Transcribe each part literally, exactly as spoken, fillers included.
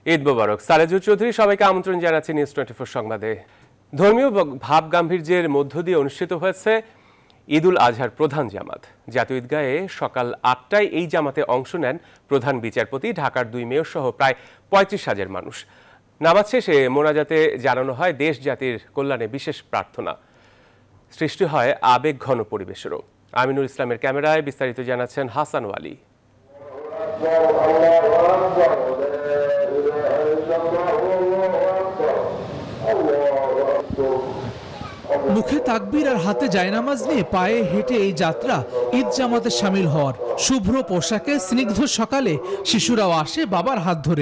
ঈদ মোবারক। সালেজুল চৌধুরী সবাইকে আমন্ত্রণ জানাচ্ছি নিউজ টোয়েন্টি ফোর সংবাদে। ধর্মীয় ভাব গাম্ভীর্যের মধ্য দিয়ে অনুষ্ঠিত হয়েছে ঈদুল আজহার প্রধান জামাত। জাতীয় ঈদগাহে সকাল আটটায় এই জামাতে অংশ নেন প্রধান বিচারপতি, ঢাকার দুই মেয়র সহ প্রায় পঁয়ত্রিশ হাজার মানুষ। নামাজ শেষে মোনাজাতে জানানো হয় দেশ জাতির কল্যাণে বিশেষ প্রার্থনা। সৃষ্টি হয় আবেগ ঘন পরিবেশেরও। আমিনুল ইসলামের ক্যামেরায় বিস্তারিত জানাচ্ছেন হাসান ওয়ালি। মুখে তাকবীর আর হাতে জায়নামাজ নিয়ে পায়ে হেঁটে এই যাত্রা ঈদ জামাতে সামিল হওয়ার। শুভ্র পোশাকে স্নিগ্ধ সকালে শিশুরাও আসে বাবার হাত ধরে।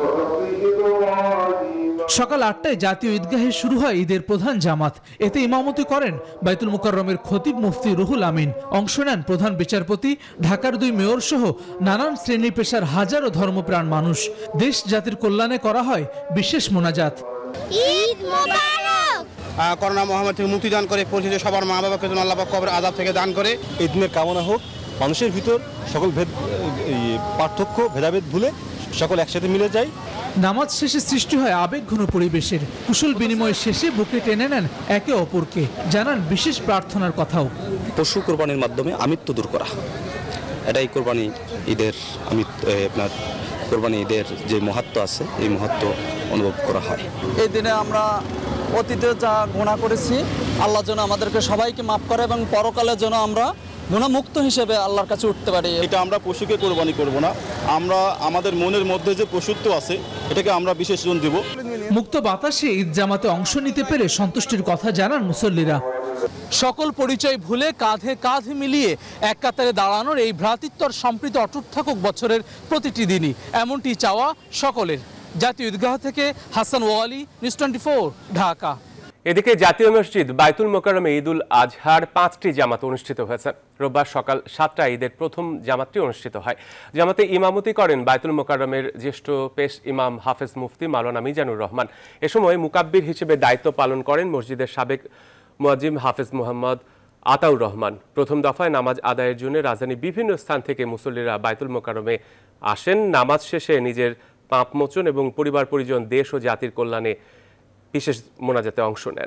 সকাল আটটায় জাতীয় ঈদগাহে শুরু হয় ঈদের প্রধান জামাত। এতে ইমামতি করেন বাইতুল মুকাররমের খতিব মুফতি রুহুল আমিন। অংশ নেন প্রধান বিচারপতি, ঢাকার দুই মেয়র সহ নানান শ্রেণী পেশার হাজারো ধর্মপ্রাণ মানুষ। দেশ জাতির কল্যাণে করা হয় বিশেষ মোনাজাত। ঈদ মোবারক। করোনা মহামারী থেকে মুক্তি দান করে, পরিচিত সবার মা বাবাকে যেন আল্লাহ পাক কবরের আযাব থেকে দান করে। ঈদের কামনা হোক, মানুষের ভিতর সকল ভেদ পার্থক্য ভেদাভেদ ভুলে সকল একসাথে মিলে যায়। নামাজ শেষে সৃষ্টি হয় আবেগ ঘন পরিবেশের। কুশল বিনিময় শেষে বুকে টেনে নেন একে অপরকে, জানান বিশেষ প্রার্থনার কথাও। পশু কোরবানির মাধ্যমে আমিত্ব দূর করা, এটাই কোরবানি ঈদের আমিত্ব, আপনার কোরবানি ঈদের যে মাহাত্ম্য আছে এই মাহাত্ম্য অনুভব করা হয়। এই দিনে আমরা অতীতে যা গুনাহ করেছি আল্লাহ যেন আমাদেরকে সবাইকে মাফ করে এবং পরকালে যেন আমরা গুনাহমুক্ত হিসেবে আল্লাহর কাছে উঠতে পারি। এটা আমরা পশুকে কোরবানি করব না, আমরা আমাদের মনের মধ্যে যে পশুত্ব আছে এটাকে আমরা বিশেষ জন দেব। মুক্ত বাতাসে ঈদ জামাতে অংশ নিতে পেরে সন্তুষ্টির কথা জানান মুসল্লিরা। সকল পরিচয় ভুলে কাঁধে কাঁধ মিলিয়ে এক কাতারে দাঁড়ানোর এই ভ্রাতৃত্বর সম্প্রীতি অটুট থাকুক বছরের প্রতিটি দিনই, এমনটি চাওয়া সকলের। জাতীয় ঈদগাহ থেকে Hasan Wali, news twenty four, Dhaka. এদিকে জাতীয় মসজিদ বাইতুল মোকাররমে ঈদুল আজহার পাঁচটি জামাত অনুষ্ঠিত হয়েছে। রোববার সকাল সাতটায় ঈদের প্রথম জামাতটি অনুষ্ঠিত হয়। জামাতে ইমামতি করেন বাইতুল মোকাররমের জ্যেষ্ঠ পেশ ইমাম হাফেজ মুফতি মাওলানা মিজানুর রহমান। এ সময় মুকাব্বির হিসেবে দায়িত্ব পালন করেন মসজিদের সাবেক মুয়াজ্জিম হাফেজ মোহাম্মদ আতাউর রহমান। প্রথম দফায় নামাজ আদায়ের জন্য রাজধানীর বিভিন্ন স্থান থেকে মুসল্লিরা বাইতুল মোকাররমে আসেন। নামাজ শেষে নিজের পাপ মোচন এবং পরিবার পরিজন, দেশ ও জাতির কল্যাণে বিশেষ মোনাজাতে অংশ নেন।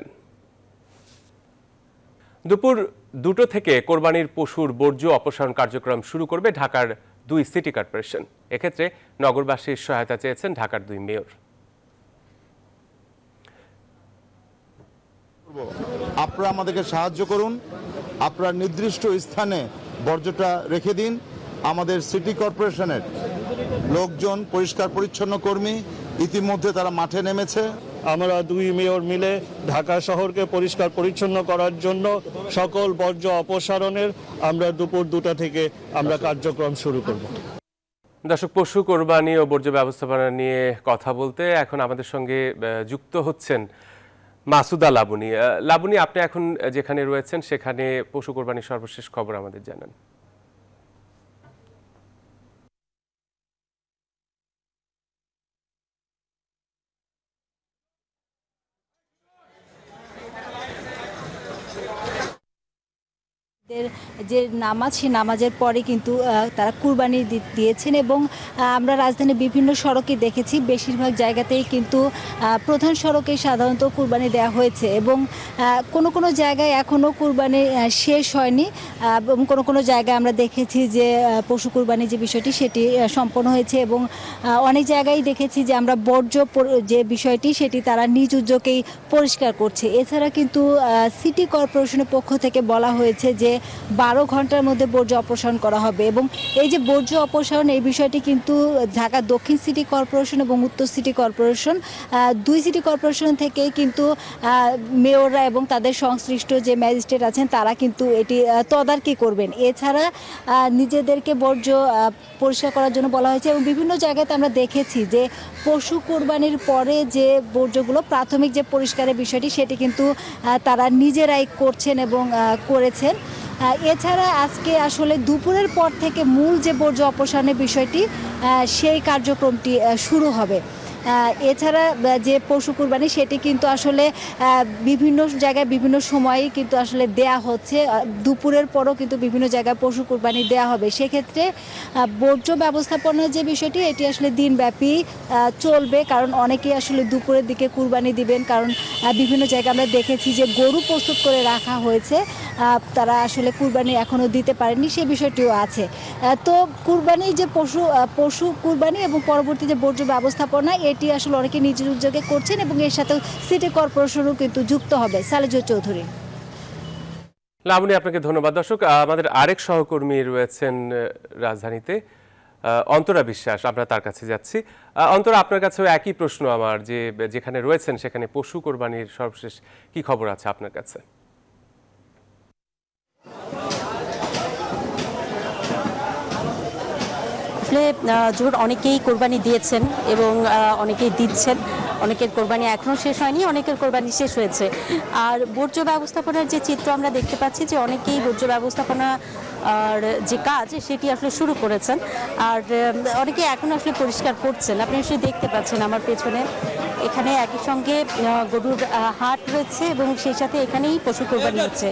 দুপুর দুটো থেকে কোরবানির পশুর বর্জ্য অপসারণ কার্যক্রম শুরু করবে ঢাকার দুই সিটি কর্পোরেশন। এক্ষেত্রে নগরবাসীর সহায়তা চেয়েছেন ঢাকার দুই মেয়র। আপনারা আমাদেরকে সাহায্য করুন, আপনারা নির্দিষ্ট স্থানে বর্জ্যটা রেখে দিন। আমাদের সিটি কর্পোরেশনের লোকজন, পরিষ্কার পরিচ্ছন্ন কর্মী ইতিমধ্যে তারা মাঠে নেমেছে। আমরা দুই মেয়র মিলে ঢাকা শহরকে পরিষ্কার পরিচ্ছন্ন করার জন্য সকল বর্জ্য অপসারণের আমরা দুপুর দুটা থেকে আমরা কার্যক্রম শুরু করব। দর্শক, পশু কোরবানি ও বর্জ্য ব্যবস্থাপনা নিয়ে কথা বলতে এখন আমাদের সঙ্গে যুক্ত হচ্ছেন মাসুদা লাবণী। লাবণী, আপনি এখন যেখানে রয়েছেন সেখানে পশু কোরবানির সর্বশেষ খবর আমাদের জানান। যে নামাজ, সেই নামাজের পরে কিন্তু তারা কুরবানি দিয়েছেন এবং আমরা রাজধানীর বিভিন্ন সড়কে দেখেছি বেশিরভাগ জায়গাতেই কিন্তু প্রধান সড়কে সাধারণত কুরবানি দেওয়া হয়েছে এবং কোনো কোনো জায়গায় এখনও কুরবানি শেষ হয়নি এবং কোনো কোনো জায়গায় আমরা দেখেছি যে পশু কুরবানির যে বিষয়টি সেটি সম্পন্ন হয়েছে এবং অনেক জায়গায় দেখেছি যে আমরা বর্জ্য যে বিষয়টি সেটি তারা নিজ উদ্যোগেই পরিষ্কার করছে। এছাড়া কিন্তু সিটি কর্পোরেশনের পক্ষ থেকে বলা হয়েছে যে বারো ঘন্টার মধ্যে বর্জ্য অপসারণ করা হবে এবং এই যে বর্জ্য অপসারণ এই বিষয়টি কিন্তু ঢাকা দক্ষিণ সিটি কর্পোরেশন এবং উত্তর সিটি কর্পোরেশন দুই সিটি কর্পোরেশন থেকে কিন্তু মেয়ররা এবং তাদের সংশ্লিষ্ট যে ম্যাজিস্ট্রেট আছেন তারা কিন্তু এটি তদারকি করবেন। এছাড়া নিজেদেরকে বর্জ্য পরিষ্কার করার জন্য বলা হয়েছে এবং বিভিন্ন জায়গাতে আমরা দেখেছি যে পশু কোরবানির পরে যে বর্জ্যগুলো প্রাথমিক যে পরিষ্কারের বিষয়টি সেটি কিন্তু তারা নিজেরাই করছেন এবং করেছেন। এছাড়া আজকে আসলে দুপুরের পর থেকে মূল যে বর্জ্য অপসারণের বিষয়টি সেই কার্যক্রমটি শুরু হবে। এছাড়া যে পশু কুরবানি সেটি কিন্তু আসলে বিভিন্ন জায়গায় বিভিন্ন সময়ে কিন্তু আসলে দেয়া হচ্ছে, দুপুরের পরও কিন্তু বিভিন্ন জায়গায় পশু কুরবানি দেয়া হবে। সেক্ষেত্রে বর্জ্য ব্যবস্থাপনার যে বিষয়টি এটি আসলে দিনব্যাপী চলবে, কারণ অনেকেই আসলে দুপুরের দিকে কুরবানি দিবেন, কারণ বিভিন্ন জায়গায় আমরা দেখেছি যে গরু প্রস্তুত করে রাখা হয়েছে, তারা আসলে কুরবানি এখনও দিতে পারেনি, সে বিষয়টিও আছে। তো কুরবানি যে পশু পশু কুরবানি এবং পরবর্তী যে বর্জ্য ব্যবস্থাপনা এটি আসলে অনেকে নিজের উদ্যোগে করছেন এবং এর সাথে সিটি কর্পোরেশনও কিন্তু যুক্ত হবে। সালেজুর চৌধুরী। লাবণী, আপনাকে ধন্যবাদ। দর্শক, আমাদের আরেক সহকর্মী রয়েছেন রাজধানীতে, অন্তরা বিশ্বাস, আমরা তার কাছে যাচ্ছি। অন্তরা, আপনার কাছেও একই প্রশ্ন আমার, যে যেখানে রয়েছেন সেখানে পশু কোরবানির সর্বশেষ কি খবর আছে আপনার কাছে? আসলে জোর অনেকেই কোরবানি দিয়েছেন এবং অনেকেই দিচ্ছেন, অনেকের কোরবানি এখনও শেষ হয়নি, অনেকের কোরবানি শেষ হয়েছে। আর বর্জ্য ব্যবস্থাপনার যে চিত্র আমরা দেখতে পাচ্ছি যে অনেকেই বর্জ্য ব্যবস্থাপনা আর যে কাজ সেটি আসলে শুরু করেছেন, আর অনেকে এখন আসলে পরিষ্কার করছেন। আপনি আসলে দেখতে পাচ্ছেন আমার পেছনে এখানে একই সঙ্গে গরুর হাট রয়েছে এবং সেই সাথে এখানেই পশু কোরবানি হচ্ছে।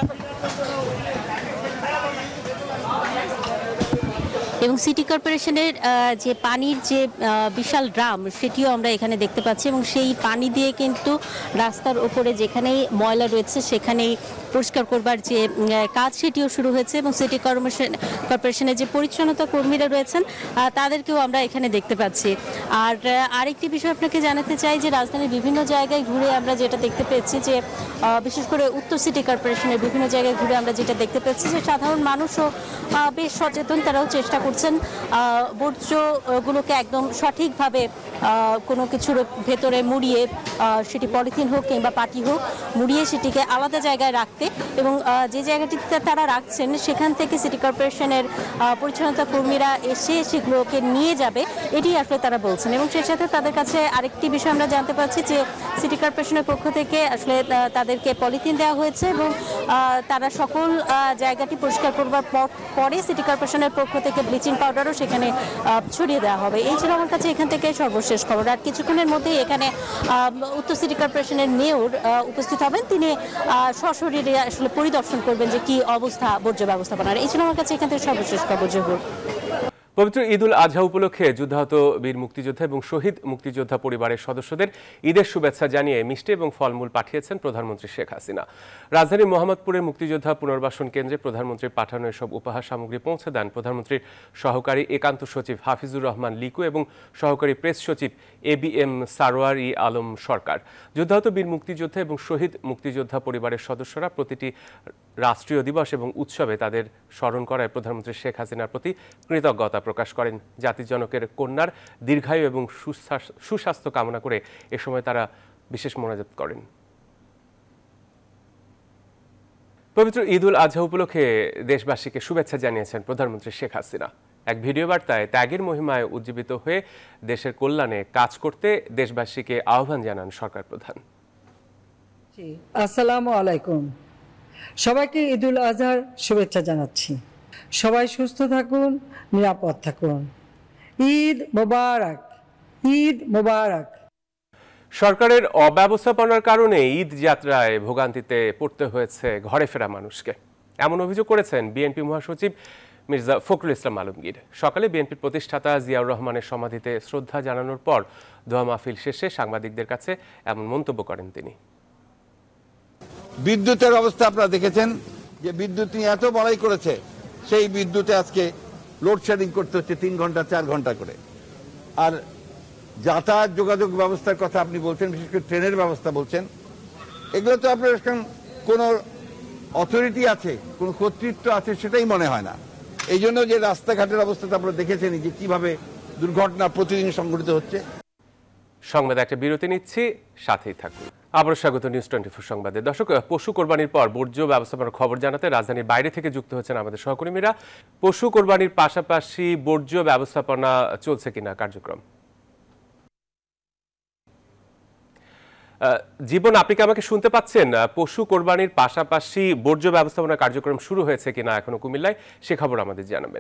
এবং সিটি কর্পোরেশনের যে পানির যে বিশাল ড্রাম সেটিও আমরা এখানে দেখতে পাচ্ছি এবং সেই পানি দিয়ে কিন্তু রাস্তার ওপরে যেখানেই ময়লা রয়েছে সেখানেই পরিষ্কার করবার যে কাজ সেটিও শুরু হয়েছে এবং সিটি কর্পোরেশন কর্পোরেশনের যে পরিচ্ছন্নতা কর্মীরা রয়েছেন তাদেরকেও আমরা এখানে দেখতে পাচ্ছি। আর আরেকটি বিষয় আপনাকে জানাতে চাই যে রাজধানীর বিভিন্ন জায়গায় ঘুরে আমরা যেটা দেখতে পেয়েছি যে বিশেষ করে উত্তর সিটি কর্পোরেশনের বিভিন্ন জায়গায় ঘুরে আমরা যেটা দেখতে পেয়েছি যে সাধারণ মানুষও বেশ সচেতন, তারাও চেষ্টা করছেন বর্জ্যগুলোকে একদম সঠিকভাবে কোনো কিছুর ভেতরে মুড়িয়ে, সেটি পলিথিন হোক কিংবা পাটি হোক, মুড়িয়ে সেটিকে আলাদা জায়গায় রাখতে এবং যে জায়গাটিতে তারা রাখছেন সেখান থেকে সিটি কর্পোরেশনের পরিচ্ছন্নতা কর্মীরা এসে সেগুলোকে নিয়ে যাবে, এটি আসলে তারা বলছেন। এবং সেই সাথে তাদের কাছে আরেকটি বিষয় আমরা জানতে পারছি যে সিটি কর্পোরেশনের পক্ষ থেকে আসলে তাদেরকে পলিথিন দেওয়া হয়েছে এবং তারা সকল জায়গাটি পরিষ্কার করবার পরে সিটি কর্পোরেশনের পক্ষ থেকে ব্লিচিং পাউডারও সেখানে ছড়িয়ে দেওয়া হবে। এই ছিল আমার কাছে এখান থেকে সর্বশেষ খবর। আর কিছুক্ষণের মধ্যেই এখানে উত্তর সিটি কর্পোরেশনের মেয়র উপস্থিত হবেন, তিনি সশরীরে আসলে পরিদর্শন করবেন যে কি অবস্থা বর্জ্য ব্যবস্থাপনার। এই ছিল আমার কাছে এখান থেকে সর্বশেষ খবর। জহুর। পবিত্র ঈদ উল আজহা উপলক্ষে যুদ্ধাহত বীর মুক্তিযোদ্ধা এবং শহীদ মুক্তিযোদ্ধা পরিবারের সদস্যদের ঈদের শুভেচ্ছা জানিয়ে মিষ্টি এবং ফলমূল পাঠিয়েছেন প্রধানমন্ত্রী শেখ হাসিনা। রাজধানীর মোহাম্মদপুরের মুক্তিযোদ্ধা পুনর্বাসন কেন্দ্রে প্রধানমন্ত্রীর পাঠানো এসব উপহার সামগ্রী পৌঁছে দেন প্রধানমন্ত্রীর সহকারী একান্ত সচিব হাফিজুর রহমান লিকু এবং সহকারী প্রেস সচিব এ বি এম সারোয়ার ই আলম সরকার। যুদ্ধাহত বীর মুক্তিযোদ্ধা এবং শহীদ মুক্তিযোদ্ধা পরিবারের সদস্যরা প্রতিটি রাষ্ট্রীয় দিবস এবং উৎসবে তাদের স্মরণ করায় প্রধানমন্ত্রী শেখ হাসিনার প্রতি কৃতজ্ঞতা প্রকাশ করেন। জাতির জনকের কন্যার দীর্ঘায়ু এবং সুস্বাস্থ্য কামনা করে এ সময় তারা বিশেষ মোনাজাত করেন। পবিত্র ঈদ উল আজহা উপলক্ষে দেশবাসীকে শুভেচ্ছা জানিয়েছেন প্রধানমন্ত্রী শেখ হাসিনা। এক ভিডিও বার্তায় ত্যাগের মহিমায় উজ্জীবিত হয়ে দেশের কল্যাণে কাজ করতে দেশবাসীকে আহ্বান জানান সরকার প্রধান। আসসালামু আলাইকুম, সবাইকে ঈদ উল আজহার শুভেচ্ছা জানাচ্ছি। সবাই সুস্থ থাকুন, নিরাপদ থাকুন। ঈদ মোবারক, ঈদ মোবারক। সরকারের অব্যবস্থাপনার কারণে ঈদ যাত্রায় ভোগান্তিতে পড়তে হয়েছে ঘরে ফেরা মানুষকে, এমন অভিযোগ করেছেন বিএনপি মহাসচিব মির্জা ফখরুল ইসলাম আলমগীর। সকালে বিএনপির প্রতিষ্ঠাতা জিয়াউর রহমানের সমাধিতে শ্রদ্ধা জানানোর পর দোয়া মাহফিল শেষে সাংবাদিকদের কাছে এমন মন্তব্য করেন তিনি। বিদ্যুতের অবস্থা আপনারা দেখেছেন যে বিদ্যুৎ নিয়ে এত বড়াই করেছে, সেই বিদ্যুতে আজকে লোডশেডিং করতে হচ্ছে তিন ঘন্টা চার ঘন্টা করে। আর যাতায়াত যোগাযোগ ব্যবস্থার কথা আপনি বলছেন, বিশেষ করে ট্রেনের ব্যবস্থা বলছেন, এগুলো তো আপনার কোনো অথরিটি আছে, কোনো কর্তৃত্ব আছে সেটাই মনে হয় না। এই জন্য যে রাস্তাঘাটের অবস্থা আপনারা দেখেছেন যে কিভাবে দুর্ঘটনা প্রতিদিন সংঘটিত হচ্ছে। সংবাদে একটা বিরতি নিচ্ছি, সাথেই থাকুন। আবার স্বাগত নিউজ টোয়েন্টি ফোর সংবাদে। দর্শক, পশু কোরবানির পর বর্জ্য ব্যবস্থাপনার খবর জানাতে রাজধানীর বাইরে থেকে যুক্ত হচ্ছেন আমাদের সহকর্মীরা। পশু কোরবানির পাশাপাশি বর্জ্য ব্যবস্থাপনা চলছে কিনা কার্যক্রম? জীবন, আপনি কি আমাকে শুনতে পাচ্ছেন? পশু কোরবানির পাশাপাশি বর্জ্য ব্যবস্থাপনা কার্যক্রম শুরু হয়েছে কিনা এখনো কুমিল্লায়, সে খবর আমাদের জানাবেন।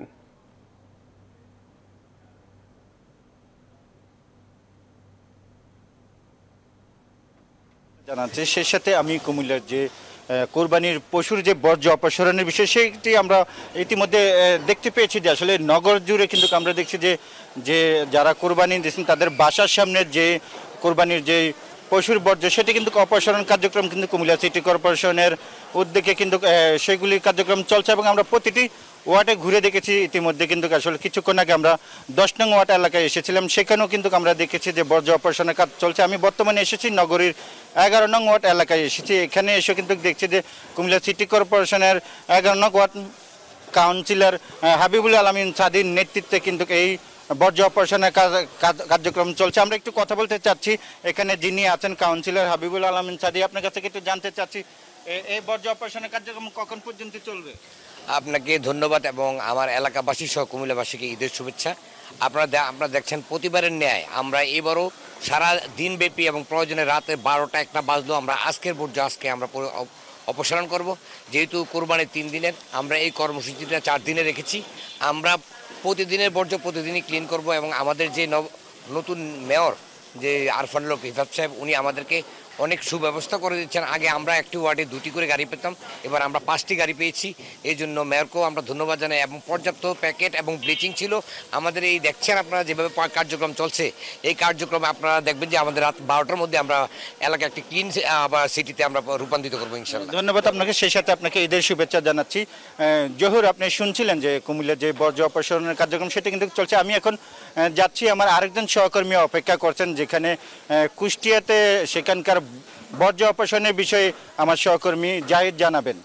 জানাচ্ছি সেই সাথে আমি কুমিল্লার যে কোরবানির পশুর যে বর্জ্য অপসারণের বিষয় সেটি আমরা ইতিমধ্যে দেখতে পেয়েছি যে আসলে নগর জুড়ে কিন্তু আমরা দেখছি যে যে যারা কোরবানি দিয়েছেন তাদের বাসার সামনে যে কোরবানির যে পশুর বর্জ্য সেটি কিন্তু অপসারণ কার্যক্রম কিন্তু কুমিল্লা সিটি কর্পোরেশনের উদ্যোগে কিন্তু সেগুলি কার্যক্রম চলছে এবং আমরা প্রতিটি ওয়ার্ডে ঘুরে দেখেছি ইতিমধ্যে কিন্তু আসলে কিছুক্ষণ আগে আমরা দশ নং ওয়ার্ড এলাকায় এসেছিলাম সেখানেও কিন্তু আমরা দেখেছি যে বর্জ্য অপসারণের কাজ চলছে। আমি বর্তমানে এসেছি নগরীর এগারো নং ওয়ার্ড এলাকায় এসেছি। এখানে এসে কিন্তু দেখছি যে কুমিল্লা সিটি কর্পোরেশনের এগারো নং ওয়ার্ড কাউন্সিলর হাবিবুল আলমিন সাদির নেতৃত্বে কিন্তু এই বর্জ্য অপসারণের কার্যক্রম চলছে। আমরা একটু কথা বলতে চাচ্ছি এখানে যিনি আছেন কাউন্সিলর হাবিবুল আলমিন সাদি, আপনার কাছে একটু জানতে চাচ্ছি এই বর্জ্য অপসারণের কার্যক্রম কখন পর্যন্ত চলবে? আপনাকে ধন্যবাদ এবং আমার এলাকাবাসী সহ কুমিল্লাবাসীকে ঈদের শুভেচ্ছা। আপনারা আপনারা দেখছেন প্রতিবারের ন্যায় আমরা এবারও সারা দিনব্যাপী এবং প্রয়োজনে রাতে বারোটা একটা বাজলেও আমরা আজকের বর্জ্য আজকে আমরা অপসারণ করব। যেহেতু কোরবানির তিন দিনের আমরা এই কর্মসূচিটা চার দিনে রেখেছি। আমরা প্রতিদিনের বর্জ্য প্রতিদিনই ক্লিন করব এবং আমাদের যে নতুন মেয়র যে আরফানুল হিফাত সাহেব উনি আমাদেরকে অনেক সুব্যবস্থা করে দিচ্ছেন। আগে আমরা একটি ওয়ার্ডে দুটি করে গাড়ি পেতাম, এবার আমরা পাঁচটি গাড়ি পেয়েছি। এই জন্য মেয়রকেও আমরা ধন্যবাদ জানাই এবং পর্যাপ্ত প্যাকেট এবং ব্লিচিং ছিল আমাদের। এই দেখছেন আপনারা যেভাবে কার্যক্রম চলছে এই কার্যক্রমে আপনারা দেখবেন যে আমাদের রাত বারোটার মধ্যে আমরা এলাকা একটি ক্লিন আবার সিটিতে আমরা রূপান্তরিত করবো ইনশাল্লাহ। ধন্যবাদ আপনাকে। সেই সাথে আপনাকে ঈদের শুভেচ্ছা জানাচ্ছি। জহুর, আপনি শুনছিলেন যে কুমিল্লার যে বর্জ্য অপসারণের কার্যক্রম সেটা কিন্তু চলছে। আমি এখন যাচ্ছি, আমার আরেকজন সহকর্মী অপেক্ষা করছেন যেখানে কুষ্টিয়াতে সেখানকার বর্জ্য অপসারণের বিষয়ে আমার সহকর্মী জাহিদ জানাবেন।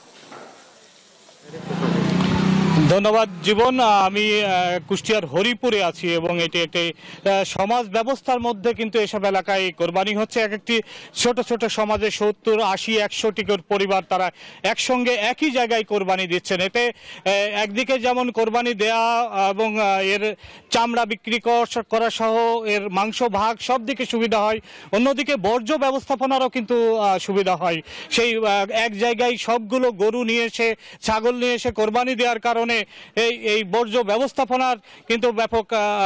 ধন্যবাদ জীবন। আমি কুষ্টিয়ার হরিপুরে আছি এবং এটি একটি সমাজ ব্যবস্থার মধ্যে কিন্তু এসব এলাকায় কোরবানি হচ্ছে। এক একটি ছোট ছোট সমাজে সত্তর আশি একশোটি পরিবার তারা একসঙ্গে একই জায়গায় কোরবানি দিচ্ছেন। এতে একদিকে যেমন কোরবানি দেয়া এবং এর চামড়া বিক্রি করা সহ এর মাংস ভাগ সব দিকে সুবিধা হয়, অন্যদিকে বর্জ্য ব্যবস্থাপনারও কিন্তু সুবিধা হয়। সেই এক জায়গায় সবগুলো গরু নিয়ে এসে ছাগল নিয়ে এসে কোরবানি দেওয়ার কারণে এই এই বর্জ্য ব্যবস্থাপনার কিন্তু ব্যাপক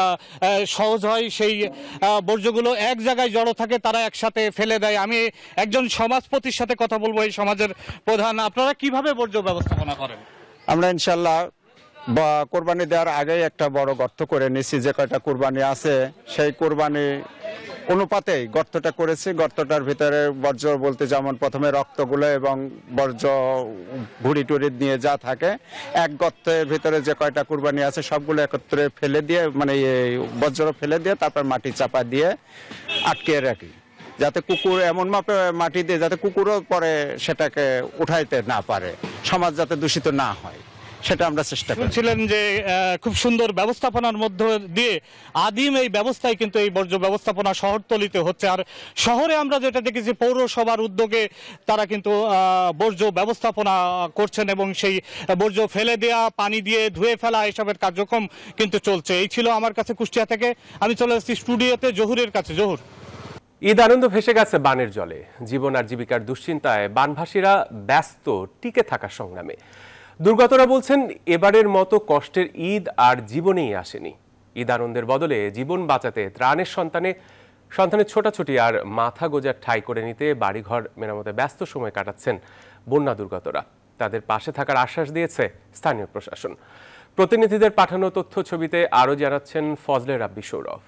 সহজ হয়। সেই বর্জ্যগুলো এক জায়গায় জড়ো থাকে, তারা একসাথে ফেলে দেয়। আমি একজন সমাজপতির সাথে কথা বলবো, এই সমাজের প্রধান। আপনারা কিভাবে বর্জ্য ব্যবস্থাপনা করেন? আমরা ইনশাল্লাহ বা কোরবানি দেওয়ার আগেই একটা বড় গর্ত করে নিচ্ছি। যে কয়টা কোরবানি আছে সেই কোরবানি অনুপাতেই গর্তটা করেছি। গর্তটার ভিতরে বর্জ্য বলতে যেমন প্রথমে রক্তগুলো এবং বর্জ্য ভুড়ি টুড়ি নিয়ে যা থাকে এক গর্তের ভিতরে যে কয়টা কোরবানি আছে সবগুলো একত্রে ফেলে দিয়ে মানে বর্জ্য ফেলে দিয়ে তারপর মাটি চাপা দিয়ে আটকে রাখি, যাতে কুকুর এমন মাপে মাটি দিয়ে যাতে কুকুরও পরে সেটাকে উঠাইতে না পারে, সমাজ যাতে দূষিত না হয় সেটা আমরা চেষ্টা করছিলেন। যে খুব সুন্দর ব্যবস্থাপনার মধ্য দিয়ে আদিম এই ব্যবস্থায় কিন্তু এই বর্জ্য ব্যবস্থাপনা শহরতলিতে হচ্ছে। আর শহরে আমরা যেটা দেখেছি পৌরসভার উদ্যোগে তারা কিন্তু বর্জ্য ব্যবস্থাপনা করছেন এবং সেই বর্জ্য ফেলে দেওয়া, পানি দিয়ে ধুয়ে ফেলা এসবের কার্যক্রম কিন্তু চলছে। এই ছিল আমার কাছে কুষ্টিয়া থেকে। আমি চলে এসেছি স্টুডিওতে জহুরের কাছে। জহুর, ঈদ আনন্দ ভেসে গেছে বানের জলে। জীবন আর জীবিকার দুশ্চিন্তায় বানভাসীরা ব্যস্ত টিকে থাকার সংগ্রামে। দুর্গতরা বলছেন এবারের মতো কষ্টের ঈদ আর জীবনেই আসেনি। ঈদ আনন্দের বদলে জীবন বাঁচাতে ত্রাণের সন্তানে সন্তানের ছোটাছুটি আর মাথা গোজার ঠাঁই করে নিতে বাড়িঘর মেরামতে ব্যস্ত সময় কাটাচ্ছেন বন্যা দুর্গতরা। তাদের পাশে থাকার আশ্বাস দিয়েছে স্থানীয় প্রশাসন। প্রতিনিধিদের পাঠানো তথ্য ছবিতে আরও জানাচ্ছেন ফজলে রাব্বি সৌরভ।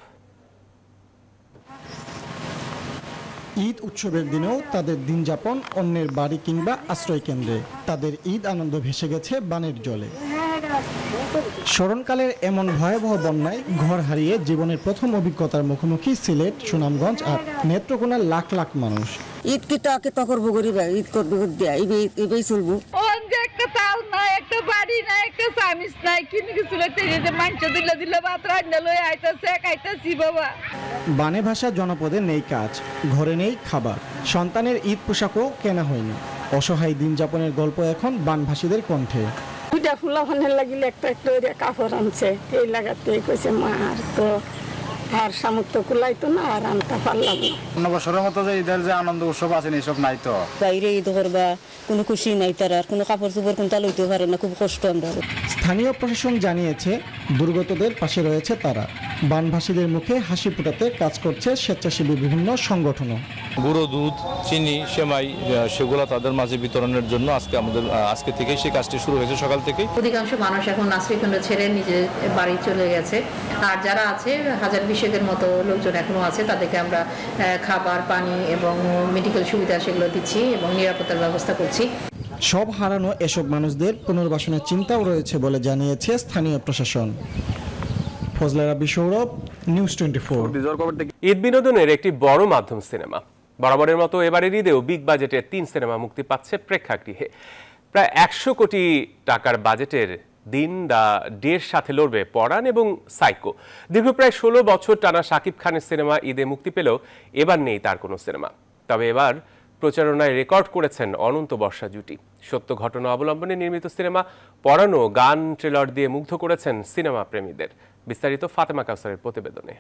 ঈদ উৎসবের দিনেও তাদের দিন যাপন অন্যের বাড়ি কিংবা আশ্রয় কেন্দ্রে। তাদের ঈদ আনন্দ ভেসে গেছে বানের জলে। স্মরণকালের এমন ভয়াবহ বন্যায় ঘর হারিয়ে জীবনের প্রথম অভিজ্ঞতার মুখোমুখি সিলেট, সুনামগঞ্জ আর নেত্রকোনার লাখ লাখ মানুষ। ঈদ কি তাকে তকর বগরি ভাই ঈদ করবে এবাই চলবো। একটা তাল নাই, একটা বাড়ি নাই, একটা সামিস নাই, কিনে গেছিল যে মাংস দিলে দিলে ভাত রান্না লই আইতাছে খাইতাছি বাবা। বানে ভাষা জনপদে নেই কাজ, ঘরে নেই খাবার, সন্তানের ঈদ পোশাকও কেনা হয়নি। অসহায় দিন যাপনের গল্প এখন বানভাসীদের কণ্ঠে। দুইটা ফুলা ফানের লাগিলে একটা একটা কাপড় আনছে, এই লাগাতে কইছে মার তো আর সামর্থ্য কুলাইতো না আর আনতে পারলাম না। নববর্ষের মতো যে ঈদের যে আনন্দ উৎসব আছে এইসব নাই তো। বাইরে ঈদ করবা কোনো খুশি নাই, তার আর কোনো কাপড় চোপড় কোনটা লইতে পারে না, খুব কষ্ট আমরা। স্থানীয় প্রশাসন জানিয়েছে দুর্গতদের পাশে রয়েছে তারা। বানভাসীদের মুখে হাসি ফোটাতে কাজ করছে স্বেচ্ছাসেবী বিভিন্ন সংগঠনও। গুঁড়ো দুধ, চিনি, সেমাই সেগুলো তাদের মাঝে বিতরণের জন্য আজকে আমাদের আজকে থেকেই সেই কাজটি শুরু হয়েছে, সকাল থেকেই। অধিকাংশ মানুষ এখন আশ্রয়কেন্দ্র ছেড়ে নিজের বাড়ি চলে গেছে, আর যারা আছে হাজার বিশেকের মতো লোকজন এখনো আছে, তাদেরকে আমরা খাবার, পানি এবং মেডিকেল সুবিধা সেগুলো দিচ্ছি এবং নিরাপত্তার ব্যবস্থা করছি। সব হারানো এসব মানুষদের পুনর্বাসনের চিন্তাও রয়েছে বলে জানিয়েছে স্থানীয় প্রশাসন। ফজলারা বিশৌরভ, নিউজ টোয়েন্টি ফোর। ঈদ বিনোদনের একটি বড় মাধ্যম সিনেমা। বরাবরের মতো এবারের ঈদেও বিগ বাজেটের তিন সিনেমা মুক্তি পাচ্ছে প্রেক্ষাগৃহে। প্রায় একশো কোটি টাকার বাজেটের দিন দা ডের সাথে লড়বে পরাণ এবং সাইকো। দীর্ঘ প্রায় ষোলো বছর টানা শাকিব খানের সিনেমা ঈদে মুক্তি পেলেও এবার নেই তার কোনো সিনেমা। তবে এবার প্রচারণায় রেকর্ড করেছেন অনন্ত বর্ষা জুটি। সত্য ঘটনা অবলম্বনে নির্মিত সিনেমা পরাণও গান ট্রেলার দিয়ে মুগ্ধ করেছেন সিনেমা প্রেমীদের। বিস্তারিত ফাতেমা কাউসারের প্রতিবেদনে।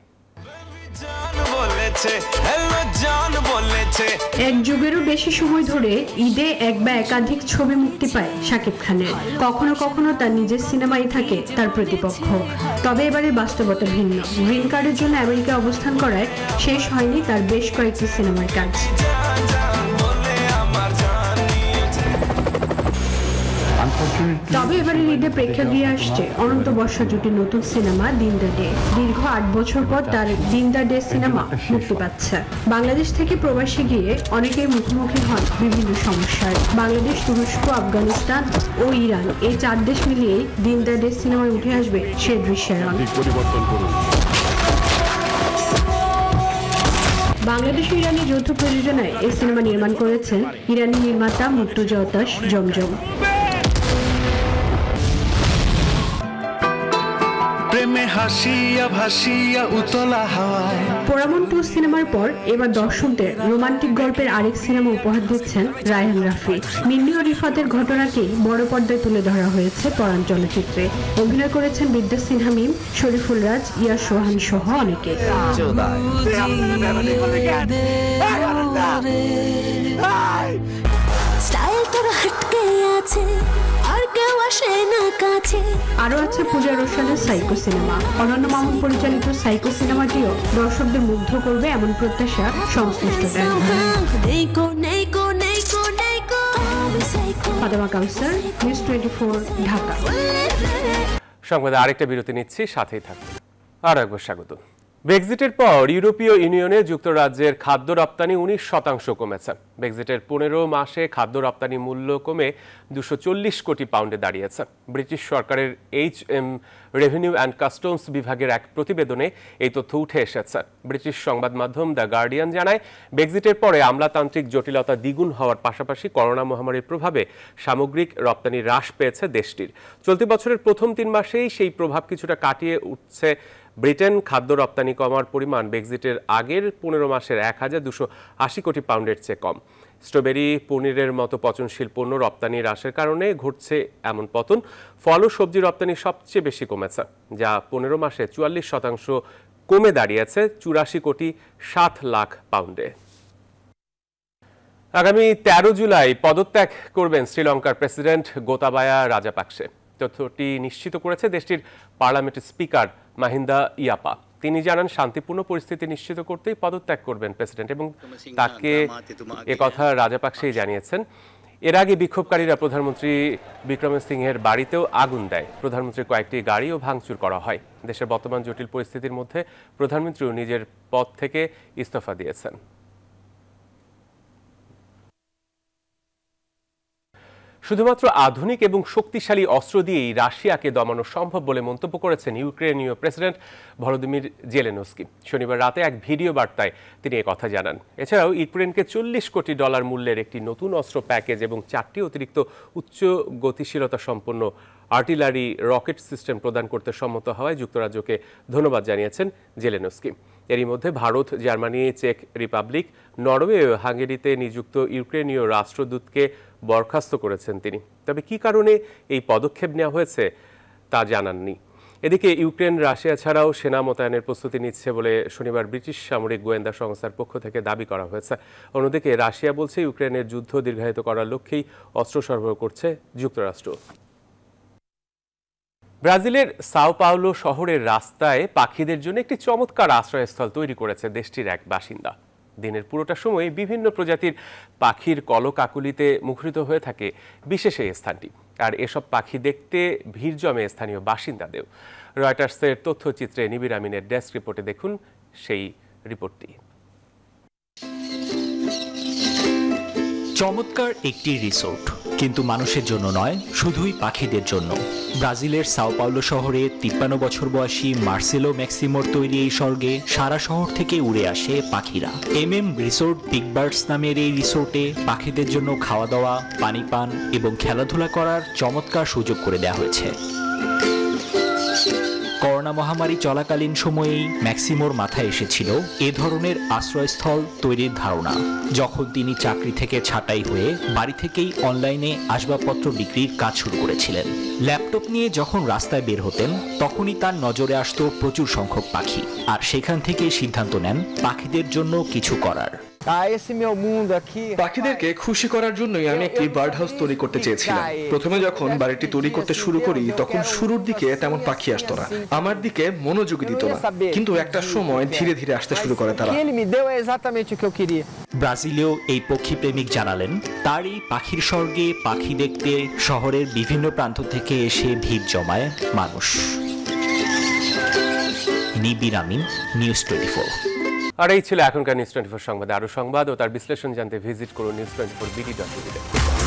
এক যুগেরও বেশি সময় ধরে ঈদে এক বা একাধিক ছবি মুক্তি পায় শাকিব খানের। কখনো কখনো তার নিজের সিনেমাই থাকে তার প্রতিপক্ষ। তবে এবারে বাস্তবতা ভিন্ন। গ্রিন কার্ডের জন্য আমেরিকায় অবস্থান করায় শেষ হয়নি তার বেশ কয়েকটি সিনেমার কাজ। তবে এবারে ঈদে প্রেক্ষাগৃহে আসছে অনন্ত বর্ষা জুটির নতুন সিনেমা দিন দ্য ডে। দীর্ঘ আট বছর পর তার দিন দ্য ডে সিনেমা মুক্তি পাচ্ছে। বাংলাদেশ থেকে প্রবাসী গিয়ে অনেকেই মুখোমুখি হন বিভিন্ন সমস্যার। বাংলাদেশ, তুরস্ক, আফগানিস্তান ও ইরান এই চার দেশ মিলিয়েই দিন দ্য ডে সিনেমায় উঠে আসবে সে দৃশ্যায়ন। বাংলাদেশ ও ইরানি যৌথ প্রযোজনায় এই সিনেমা নির্মাণ করেছেন ইরানি নির্মাতা মুর্তুজা ওতাস জমজম। পোড়ামন টু সিনেমার পর এবার দর্শকদের রোমান্টিক গল্পের আরেক সিনেমা উপহার দিচ্ছেন রায়হান রাফি। মিন্নি ও রিফাতের ঘটনাকেই বড় পর্দায় তুলে ধরা হয়েছে পরাণ চলচ্চিত্রে। অভিনয় করেছেন বিদ্যা সিনহা মিম, শরীফুল রাজ, ইয়া সোহান সহ অনেকে। আরো আছে পূজা রোশনের সাইকো সিনেমা। অনন্য মামুন পরিচালিত সাইকো সিনেমাটিও দর্শকদের মুগ্ধ করবে এমন প্রত্যাশা সংশ্লিষ্টদের। Fatema Kausar, news twenty four, Dhaka. সংবাদে আরেকটা বিরতি নিচ্ছি, সাথেই থাকুন। আর একবার স্বাগত। ব্রেক্সিটের পর ইউরোপীয় ইউনিয়নে যুক্তরাজ্যের খাদ্য রপ্তানি উনিশ শতাংশ কমেছে। ব্রেক্সিটের পনেরো মাসে খাদ্য রপ্তানি মূল্য কমে দুশো চল্লিশ কোটি পাউন্ডে দাঁড়িয়েছে। ব্রিটিশ সরকারের H M revenue and customs বিভাগের এক প্রতিবেদনে এই তথ্য উঠে এসেছে। ব্রিটিশ সংবাদ মাধ্যম দ্য গার্ডিয়ান জানায়, ব্রেক্সিটের পরে আমলাতান্ত্রিক জটিলতা দ্বিগুণ হওয়ার পাশাপাশি করোনা মহামারীর প্রভাবে সামগ্রিক রপ্তানি হ্রাস পেয়েছে দেশটির। চলতি বছরের প্রথম তিন মাসেই সেই প্রভাব কিছুটা কাটিয়ে উঠছে ব্রিটেন। খাদ্য রপ্তানি কমার পরিমাণ ব্রেক্সিটের আগের পনেরো মাসের এক হাজার দুশো আশি কোটি পাউন্ডের চেয়ে কম। স্ট্রবেরি, পনিরের মতো পচনশীল পণ্য রপ্তানি হ্রাসের কারণে ঘটছে এমন পতন। ফল ও সবজি রপ্তানি সবচেয়ে বেশি কমেছে, যা পনেরো মাসে চুয়াল্লিশ শতাংশ কমে দাঁড়িয়েছে চুরাশি কোটি সাত লাখ পাউন্ডে। আগামী তেরো জুলাই পদত্যাগ করবেন শ্রীলঙ্কার প্রেসিডেন্ট গোতাবায়া রাজাপাকসে। তথ্যটি নিশ্চিত করেছে দেশটির পার্লামেন্টের স্পিকার মাহিন্দা ইয়াপা। তিনি জানান, শান্তিপূর্ণ পরিস্থিতি নিশ্চিত করতেই পদত্যাগ করবেন প্রেসিডেন্ট এবং তাকে একথা রাজাপাকসেই জানিয়েছেন। এর আগে বিক্ষোভকারীরা প্রধানমন্ত্রী বিক্রমসিংহের বাড়িতেও আগুন দেয়। প্রধানমন্ত্রীর কয়েকটি গাড়িও ভাঙচুর করা হয়। দেশের বর্তমান জটিল পরিস্থিতির মধ্যে প্রধানমন্ত্রীও নিজের পদ থেকে ইস্তফা দিয়েছেন। শুধুমাত্র আধুনিক এবং শক্তিশালী অস্ত্র দিয়েই রাশিয়াকে দমানো সম্ভব বলে মন্তব্য করেছেন ইউক্রেনীয় প্রেসিডেন্ট ভলোদিমির জেলেনস্কি। শনিবার রাতে এক ভিডিও বার্তায় তিনি একথা জানান। এছাড়াও ইউক্রেনকে চল্লিশ কোটি ডলার মূল্যের একটি নতুন অস্ত্র প্যাকেজ এবং চারটি অতিরিক্ত উচ্চ গতিশীলতা সম্পন্ন আর্টিলারি রকেট সিস্টেম প্রদান করতে সম্মত হওয়ায় যুক্তরাজ্যকে ধন্যবাদ জানিয়েছেন জেলেনস্কি। এরই মধ্যে ভারত, জার্মানি, চেক রিপাবলিক, নরওয়ে ও হাঙ্গেরিতে নিযুক্ত ইউক্রেনীয় রাষ্ট্রদূতকে বরখাস্ত করেছেন তিনি। তবে কী কারণে এই পদক্ষেপ নেওয়া হয়েছে তা জানাননি। এদিকে ইউক্রেন রাশিয়া ছাড়াও সেনা মোতায়েনের প্রস্তুতি নিচ্ছে বলে শনিবার ব্রিটিশ সামরিক গোয়েন্দা সংস্থার পক্ষ থেকে দাবি করা হয়েছে। অন্যদিকে রাশিয়া বলছে ইউক্রেনের যুদ্ধ দীর্ঘায়িত করার লক্ষ্যেই অস্ত্র সরবরাহ করছে যুক্তরাষ্ট্র। ব্রাজিলের সাও পাওলো শহরের রাস্তায় পাখিদের জন্য একটি চমৎকার আশ্রয়স্থল তৈরি করেছে দেশটির এক বাসিন্দা। দিনের পুরোটা সময় বিভিন্ন প্রজাতির পাখির কলকাকুলিতে মুখরিত হয়ে থাকে বিশেষ এই স্থানটি। আর এসব পাখি দেখতে ভিড় জমে স্থানীয় বাসিন্দাদের। রয়টার্সের তথ্যচিত্রে নিবির আমিনের ডেস্ক রিপোর্টে দেখুন সেই রিপোর্টটি। চমৎকার একটি রিসোর্ট, কিন্তু মানুষের জন্য নয়, শুধুই পাখিদের জন্য। ব্রাজিলের সাও পাওলো শহরে তিপ্পান্ন বছর বয়সী মার্সেলো ম্যাক্সিমোর তৈরি এই স্বর্গে সারা শহর থেকে উড়ে আসে পাখিরা। M M resort big birds নামের এই রিসোর্টে পাখিদের জন্য খাওয়া দাওয়া, পানি পান এবং খেলাধুলা করার চমৎকার সুযোগ করে দেওয়া হয়েছে। করোনা মহামারী চলাকালীন সময়েই ম্যাক্সিমোর মাথায় এসেছিল এ ধরনের আশ্রয়স্থল তৈরির ধারণা। যখন তিনি চাকরি থেকে ছাঁটাই হয়ে বাড়ি থেকেই অনলাইনে আসবাবপত্র বিক্রির কাজ শুরু করেছিলেন। ল্যাপটপ নিয়ে যখন রাস্তায় বের হতেন তখনই তার নজরে আসতো প্রচুর সংখ্যক পাখি, আর সেখান থেকে সিদ্ধান্ত নেন পাখিদের জন্য কিছু করার। পাখিদেরকে খুশি করার জন্যই আমি একটি বার্ড হাউস তৈরি করতে চেয়েছিলাম। প্রথমে যখন বাড়িটি তৈরি করতে শুরু করি তখন শুরুর দিকে তেমন পাখি আসতো না, আমার দিকে মনোযোগী দিত না, কিন্তু একটা সময় ধীরে ধীরে আসতে শুরু করে তারা। ব্রাজিলীয় এই পক্ষী প্রেমিক জানালেন, তার এই পাখির স্বর্গে পাখি দেখতে শহরের বিভিন্ন প্রান্ত থেকে এসে ভিড় জমায় মানুষ। Nibir Amin, news twenty four. আর এই ছিল এখনকার নিউজ টোয়েন্টি ফোর সংবাদে। আরো সংবাদ ও তার বিশ্লেষণ জানতে ভিজিট করুন news twenty four BD dot টিভিতে।